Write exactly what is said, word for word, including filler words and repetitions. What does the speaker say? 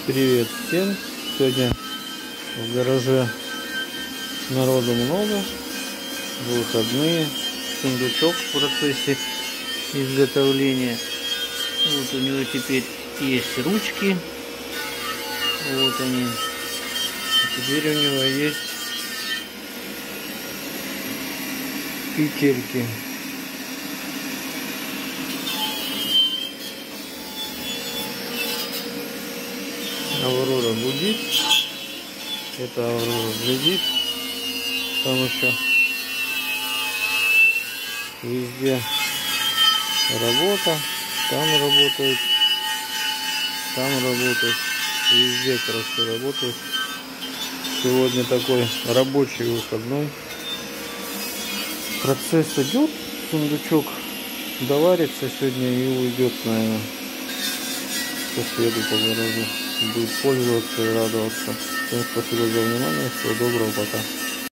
Привет всем! Сегодня в гараже народу много, выходные, сундучок в процессе изготовления. Вот у него теперь есть ручки, вот они. Теперь у него есть петельки. Аврора гудит, это Аврора глядит, там еще везде работа, там работает, там работает, везде, короче, работает. Сегодня такой рабочий выходной. Процесс идет, сундучок доварится сегодня и уйдет, наверное, по следу, по гаражу. Будет пользоваться и радоваться. Всем спасибо за внимание. Всего доброго, пока.